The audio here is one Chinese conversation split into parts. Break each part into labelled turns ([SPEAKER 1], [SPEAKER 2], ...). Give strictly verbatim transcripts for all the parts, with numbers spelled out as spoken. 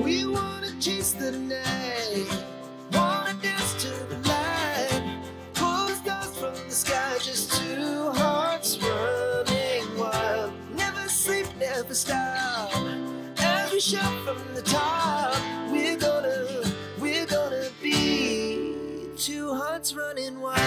[SPEAKER 1] We wanna chase the night, wanna dance to the light, pull the stars from the sky, just two hearts running wild. Never sleep, never stop, every shot from the top. We're gonna, we're gonna be two hearts running wild.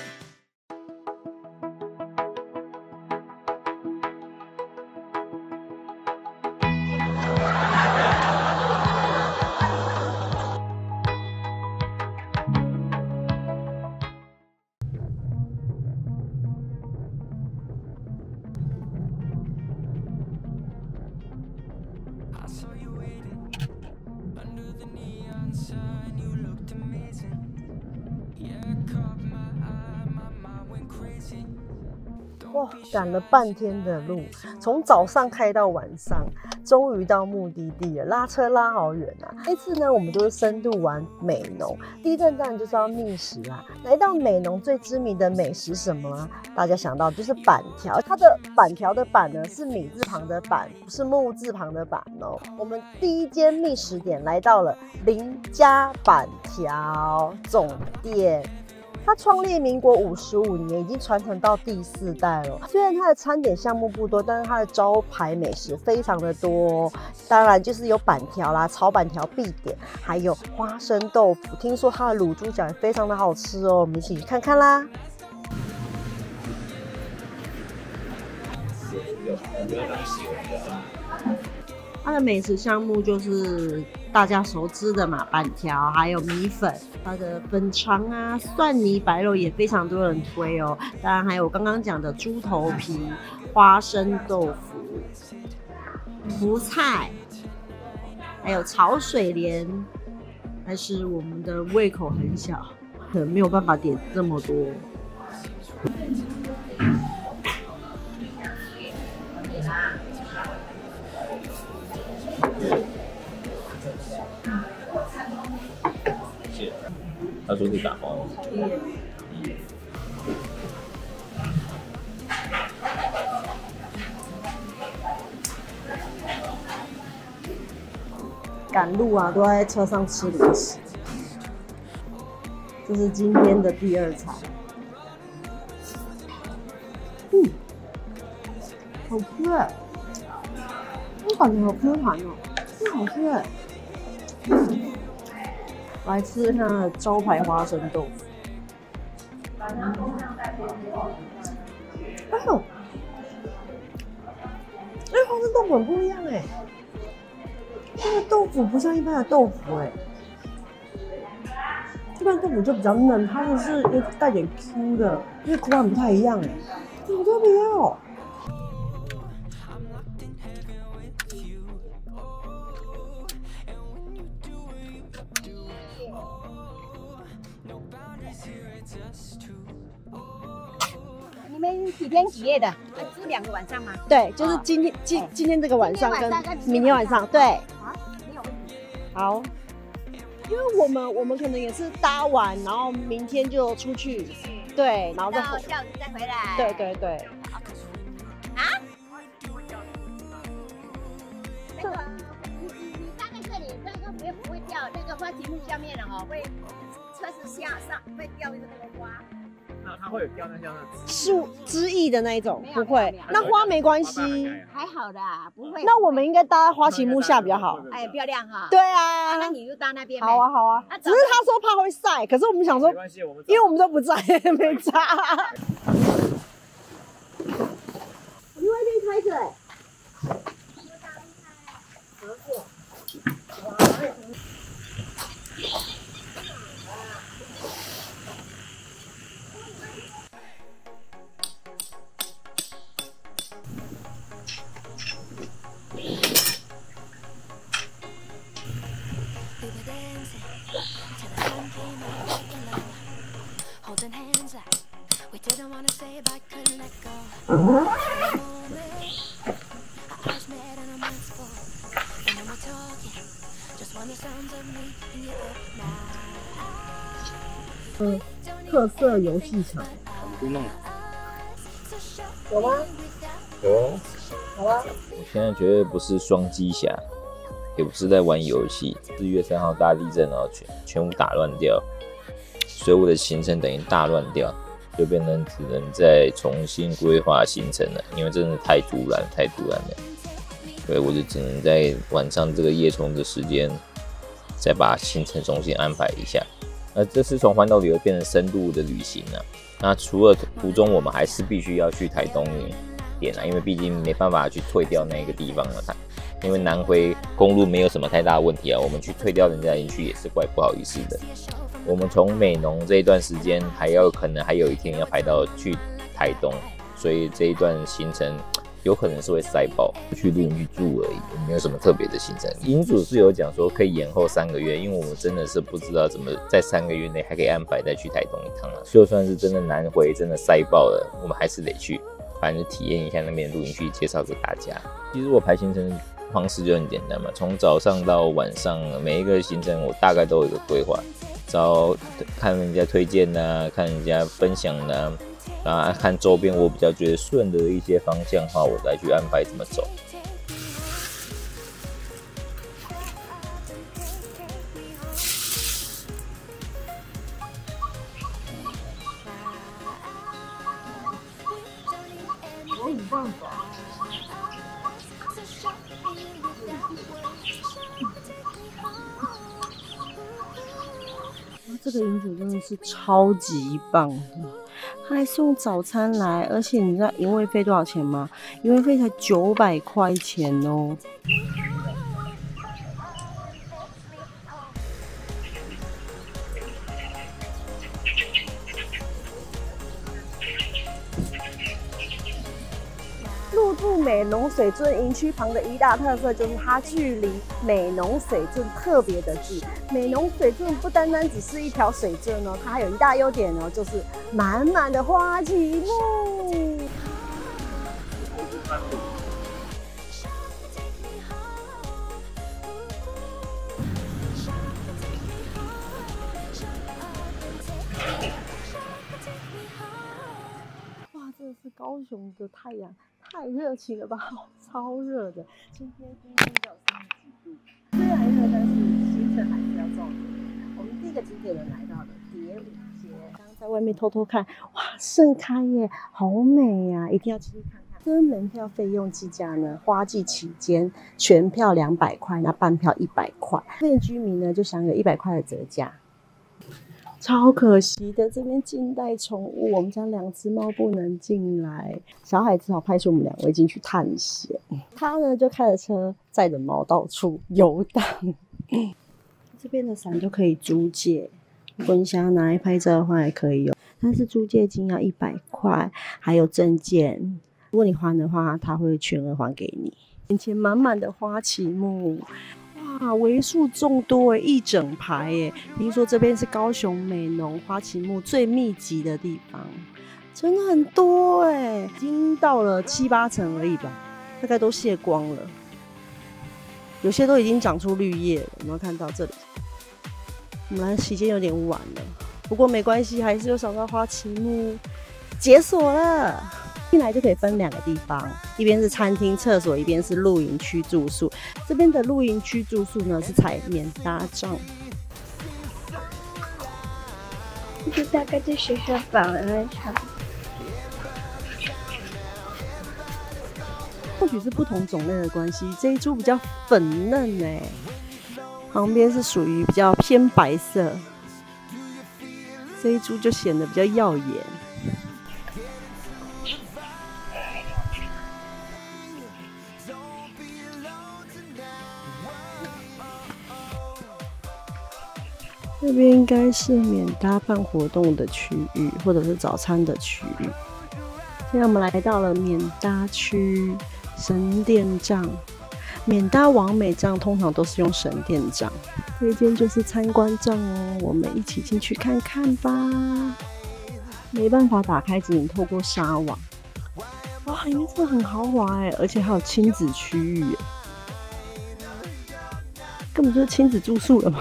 [SPEAKER 2] 哇，赶了半天的路，从早上开到晚上，终于到目的地了。拉车拉好远啊！这次呢，我们就是深度玩美浓，第一站当然就是要觅食啊。来到美浓最知名的美食什么啊？大家想到就是板条，它的板条的板呢是米字旁的板，不是木字旁的板哦。我们第一间觅食点来到了林家板条总店。它创立民国五十五年，已经传承到第四代了。虽然它的餐点项目不多，但是它的招牌美食非常的多。当然就是有板条啦，炒板条必点，还有花生豆腐。听说它的卤猪脚也非常的好吃哦，我们一起去看看啦。它的美食项目就是大家熟知的嘛，板条，还有米粉，它的粉肠啊、蒜泥白肉也非常多人推哦。当然还有我刚刚讲的猪头皮、花生豆腐、福菜，还有炒水莲。但是我们的胃口很小，可能没有办法点这么多。
[SPEAKER 3] 他说是打包。嗯。
[SPEAKER 2] 赶路啊，都在车上吃零食。这是今天的第二餐。嗯，好吃哎！我感觉好 Q 弹哦，真好吃哎！嗯。来吃它的招牌花生豆腐。哎呦，哎，花生豆腐很不一样哎，这个豆腐不像一般的豆腐哎，一般豆腐就比较嫩，它的是有带点 Q 的，因为口感不太一样哎，好特别哦。
[SPEAKER 4] 你们几天几夜的？住两个晚上吗？
[SPEAKER 2] 对，就是今天今、哦、今天这个晚上跟明天晚上，对。
[SPEAKER 4] 好，没有问题。
[SPEAKER 2] 好，因为我们我们可能也是搭完，然后明天就出去，对，然后再
[SPEAKER 4] 到下午再回来。
[SPEAKER 2] 对对对。
[SPEAKER 4] 啊？那个，你你你搭在这里，那个不会不会掉，那个花旗木下面的哈，会车子下上会掉那个花。
[SPEAKER 3] 那它会有掉那像
[SPEAKER 2] 树枝叶的那一种，不会。那花没关系，
[SPEAKER 4] 还好的，不会。
[SPEAKER 2] 那我们应该搭在花旗木下比较好。
[SPEAKER 4] 哎，漂亮哈。
[SPEAKER 2] 对啊。
[SPEAKER 4] 那你就搭那边。
[SPEAKER 2] 好啊，好啊。只是他说怕会晒，可是我们想说，
[SPEAKER 3] 没关系，我们
[SPEAKER 2] 因为我们都不在，没差。你外面开着哎。嗯，特色游戏场，
[SPEAKER 3] 不弄。
[SPEAKER 2] 有吗？
[SPEAKER 3] 有。
[SPEAKER 2] 好啊。
[SPEAKER 3] 我现在绝对不是双击侠。 也不是在玩游戏。四月三号大地震哦，全全部打乱掉，所以我的行程等于大乱掉，就变成只能再重新规划行程了，因为真的太突然，太突然了。所以我就只能在晚上这个夜冲的时间，再把行程重新安排一下。那这次从环岛旅游变成深度的旅行啊。那除了途中，我们还是必须要去台东点啊，因为毕竟没办法去退掉那个地方了。因为南回公路没有什么太大的问题啊，我们去退掉人家营区也是怪不好意思的。我们从美浓这一段时间还要可能还有一天要排到去台东，所以这一段行程有可能是会塞爆，去露营去住而已，没有什么特别的行程。营主是有讲说可以延后三个月，因为我们真的是不知道怎么在三个月内还可以安排再去台东一趟啊。就算是真的南回真的塞爆了，我们还是得去，反正体验一下那边的露营区，介绍给大家。其实我排行程方式就很简单嘛，从早上到晚上，每一个行程我大概都有一个规划，找看人家推荐啊，看人家分享啊。啊，看周边我比较觉得顺的一些方向的话，我再去安排怎么走。
[SPEAKER 2] 可以这样走。这个营主真的是超级棒的。他还送早餐来，而且你知道营位费多少钱吗？营位费才九百块钱哦。入住美浓水圳营区旁的一大特色就是它距离美浓水圳特别的近。美浓水圳不单单只是一条水圳哦，它还有一大优点哦，就是满满的花旗木。哇，真的是高雄的太阳太热情了吧，超热的！今天今天只有三十几度，虽然热，但是行程还是要照着。我们第一个景点呢来到了蝶舞街，刚刚在外面偷偷看，哇，盛开耶，好美呀、啊，一定要进去看看。这门票费用计价呢，花季期间全票两百块，那半票一百块，这边居民呢就享有一百块的折价。超可惜的，这边禁带宠物，我们家两只猫不能进来，小孩只好派出我们两位进去探险。他呢就开着车载着猫到处游荡。这边的伞都可以租借，如果你想要拿来拍照的话也可以有，但是租借金要一百块，还有证件，如果你还的话，他会全额还给你。眼前满满的花旗木。哇，为数众多诶，一整排诶。听说这边是高雄美浓花旗木最密集的地方，真的很多诶，已经到了七八成而已吧，大概都谢光了。有些都已经长出绿叶了，有没有看到这里？我们来的时间有点晚了，不过没关系，还是有找到花旗木。解锁了。进来就可以分两个地方，一边是餐厅、厕所，一边是露营区住宿。这边的露营区住宿呢是采免搭帐。
[SPEAKER 5] 这大概在学校绑了那场。
[SPEAKER 2] 或许是不同种类的关系，这一株比较粉嫩哎，旁边是属于比较偏白色，这一株就显得比较耀眼。这边应该是免搭办活动的区域，或者是早餐的区域。现在我们来到了免搭区神殿帐，免搭完美帐通常都是用神殿帐，这一间就是参观帐哦，我们一起进去看看吧。没办法打开，只能透过纱网。哇，里面真的很豪华哎，而且还有亲子区域，根本就是亲子住宿了嘛。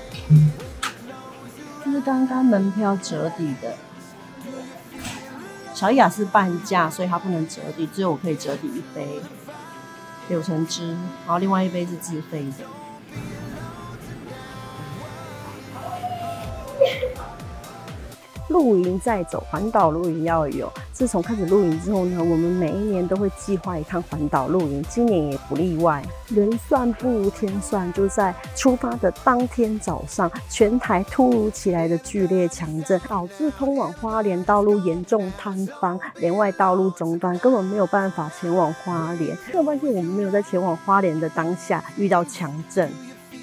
[SPEAKER 2] 这是刚刚门票折抵的小雅是半价，所以它不能折抵，只有我可以折抵一杯柳橙汁，然后另外一杯是自费的。露营再走，环岛露营要有。自从开始露营之后呢，我们每一年都会计划一趟环岛露营，今年也不例外。人算不如天算，就在出发的当天早上，全台突如其来的剧烈强震，导致通往花莲道路严重坍方，连外道路中断，根本没有办法前往花莲。很抱歉，我们没有在前往花莲的当下遇到强震。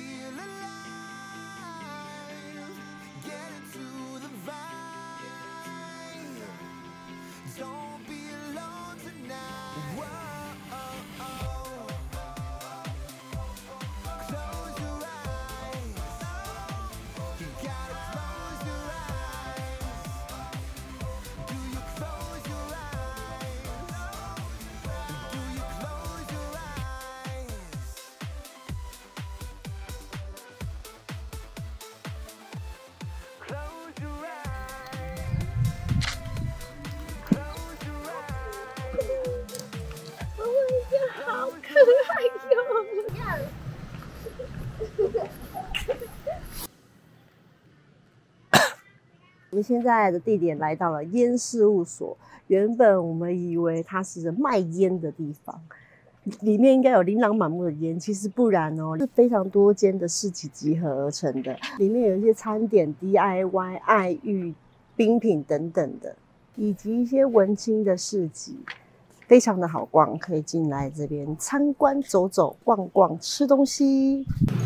[SPEAKER 2] 我们现在的地点来到了烟事务所，原本我们以为它是卖烟的地方，里面应该有琳琅满目的烟，其实不然哦，是非常多间的市集集合而成的，里面有一些餐点、D I Y、爱玉、冰品等等的，以及一些文青的市集，非常的好逛，可以进来这边参观、走走、逛逛、吃东西。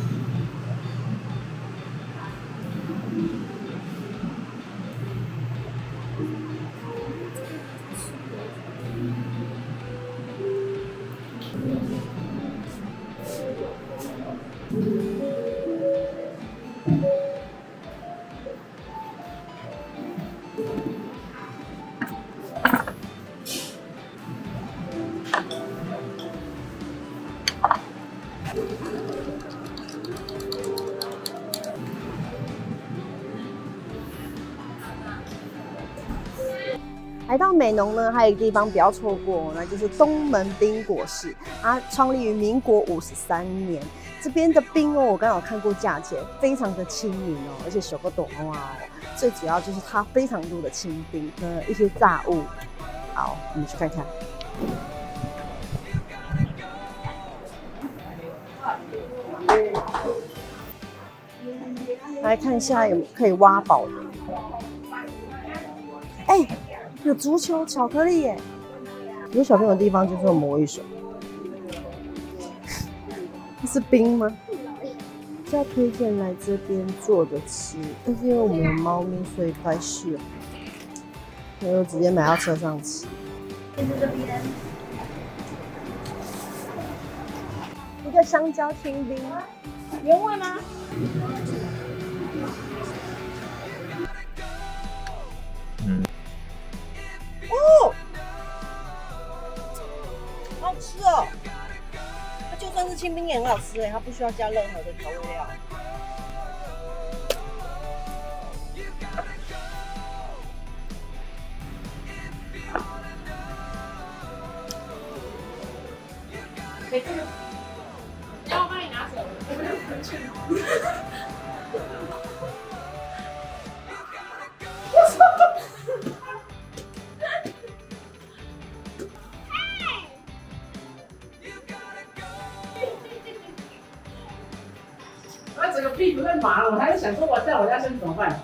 [SPEAKER 2] 来到美浓呢，还有一个地方不要错过，那就是东门冰果室。它创立于民国五十三年。这边的冰哦，我刚刚有看过价钱，非常的亲民哦，而且手个短哇哦。最主要就是它非常多的清冰和一些炸物。好，我们去看看。来看一下有可以挖宝的。哎、欸。有足球巧克力耶！有小朋友的地方就是有魔芋水，这是冰吗？比较推荐来这边坐着吃，但是因为我们有猫咪，所以不太适合，所以我直接买到车上吃。一个香蕉清冰，原味吗？
[SPEAKER 3] 嗯。
[SPEAKER 2] 哦，好好吃哦！它就算是清冰也很好吃哎，它不需要加任何的调味料。可以这个，要我帮你拿走。
[SPEAKER 6] 整个屁股在麻了，我还在想说我在我家生怎么办？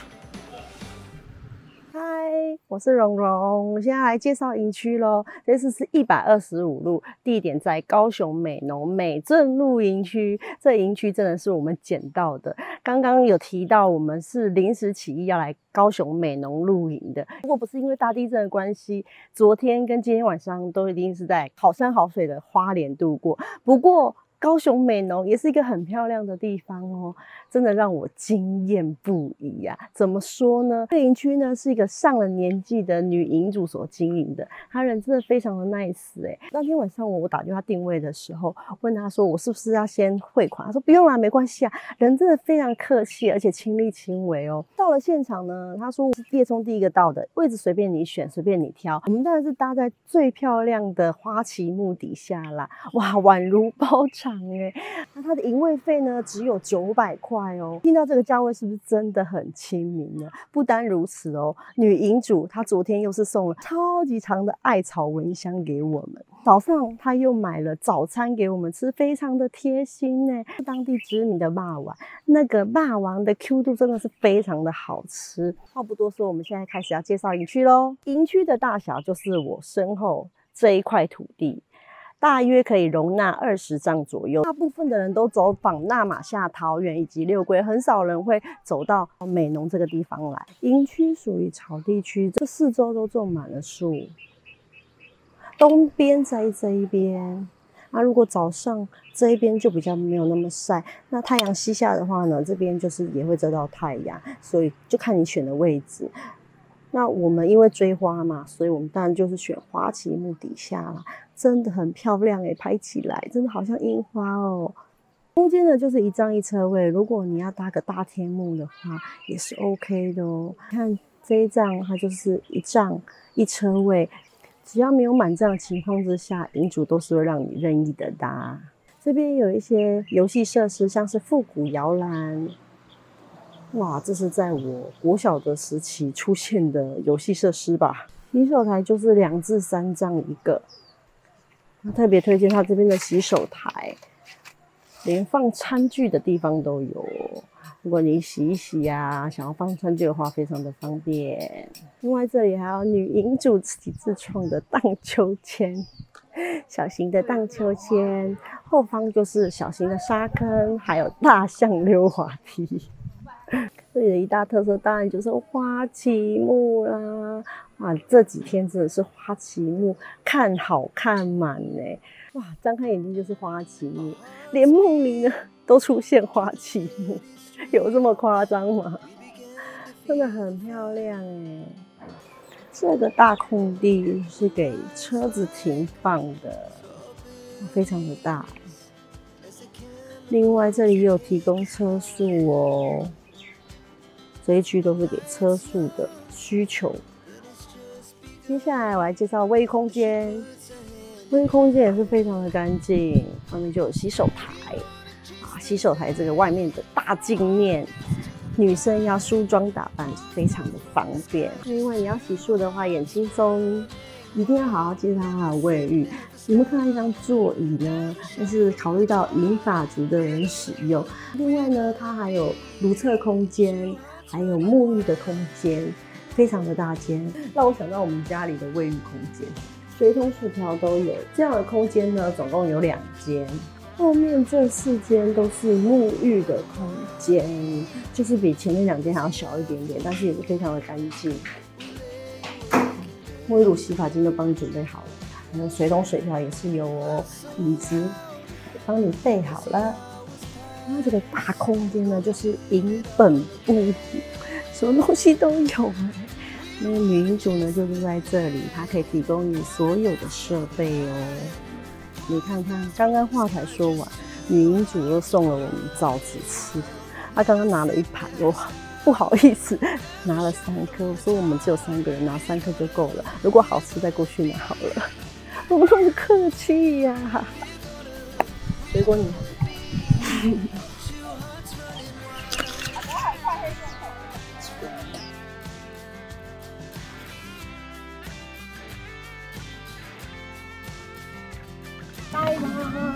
[SPEAKER 2] 嗨，我是蓉蓉，我现在来介绍营区咯。这次是一百二十五路，地点在高雄美浓美正露营区。这营区真的是我们捡到的。刚刚有提到我们是临时起意要来高雄美浓露营的，如果不是因为大地震的关系，昨天跟今天晚上都一定是在好山好水的花莲度过。不过高雄美浓也是一个很漂亮的地方哦，真的让我惊艳不已啊！怎么说呢？这营区呢是一个上了年纪的女营主所经营的，她人真的非常的 nice 哎、欸。当天晚上我打电话定位的时候，问她说我是不是要先汇款？她说不用啦，没关系啊，人真的非常客气，而且亲力亲为哦。到了现场呢，她说我是叶冲第一个到的，位置随便你选，随便你挑。我们当然是搭在最漂亮的花旗木底下啦，哇，宛如包场哎。那它的营位费呢只有九百块哦，听到这个价位是不是真的很亲民呢？不单如此哦，女营主她昨天又是送了超级长的艾草蚊香给我们，早上她又买了早餐给我们吃，非常的贴心呢。当地知名的肉丸，那个肉丸的 Q 度真的是非常的好吃。话不多说，我们现在开始要介绍营区咯。营区的大小就是我身后这一块土地，大约可以容纳二十丈左右。大部分的人都走访那玛夏、桃园以及六龟，很少人会走到美浓这个地方来。营区属于草地区，这四周都种满了树。东边在这一边，那如果早上这一边就比较没有那么晒，那太阳西下的话呢，这边就是也会遮到太阳，所以就看你选的位置。那我们因为追花嘛，所以我们当然就是选花旗木底下啦，真的很漂亮欸，拍起来真的好像樱花哦。中间呢就是一丈一车位，如果你要搭个大天幕的话，也是 OK 的哦。看这一丈，它就是一丈一车位，只要没有满帐的情况之下，营主都是会让你任意的搭。这边有一些游戏设施，像是复古摇篮。哇，这是在我国小的时期出现的游戏设施吧？洗手台就是两至三张一个，特别推荐它这边的洗手台，连放餐具的地方都有。如果你洗一洗啊，想要放餐具的话，非常的方便。另外这里还有女营主自己自创的荡秋千，小型的荡秋千，后方就是小型的沙坑，还有大象溜滑梯。这里的一大特色当然就是花旗木啦，哇，这几天真的是花旗木看好看满呢，哇，张开眼睛就是花旗木，连梦里呢都出现花旗木，有这么夸张吗？真的很漂亮哎。这个大空地是给车子停放的，非常的大。另外这里也有提供车速哦。这一区都是给车速的需求。接下来我来介绍卫浴空间，卫浴空间也是非常的干净，外面就有洗手台啊，洗手台这个外面的大镜面，女生要梳妆打扮非常的方便。另外你要洗漱的话也轻松，一定要好好介绍它的卫浴。你们看到一张座椅呢，那是考虑到银发族的人使用。另外呢，它还有如厕空间。还有沐浴的空间，非常的大间，让我想到我们家里的卫浴空间，水桶、薯条都有。这样的空间呢，总共有两间，后面这四间都是沐浴的空间，就是比前面两间还要小一点点，但是也是非常的干净。沐浴乳、洗发精都帮你准备好了，还有水桶、水条也是有哦，椅子帮你备好了。那这个大空间呢，就是营本部，什么东西都有。那个女营主呢，就是在这里，她可以提供你所有的设备哦。你看看，刚刚话才说完，女营主又送了我们枣子吃。她刚刚拿了一盘，我不好意思拿了三颗，我说我们只有三个人，拿三颗就够了。如果好吃再过去拿好了。我们那么客气呀、啊。水果你。拜拜。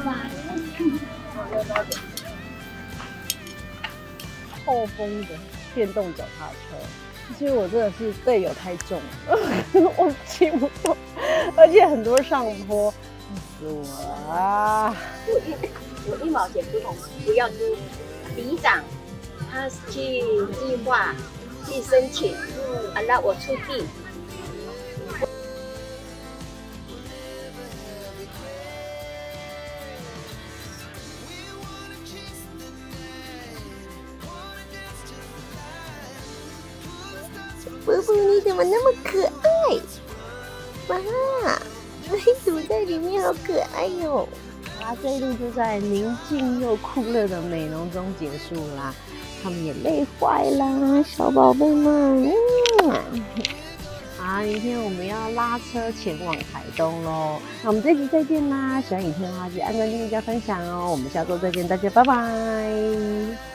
[SPEAKER 2] 后风的电动脚踏车，其实我真的是队友太重了，我骑不动，而且很多上坡，气死我了啊！
[SPEAKER 4] 我一我一毛钱不同，不要租。里长他去计划去申请，啊，那我出地。
[SPEAKER 2] 怎么那么可爱？妈妈，你躲在里面好可爱哟！啊，这一路就在宁静又酷热的美浓中结束啦。他们也累坏啦，小宝贝们。嗯，好，明天我们要拉车前往台东喽。那我们这集再见啦！喜欢影片的话，记得按赞、订阅、加分享哦。我们下周再见，大家拜拜。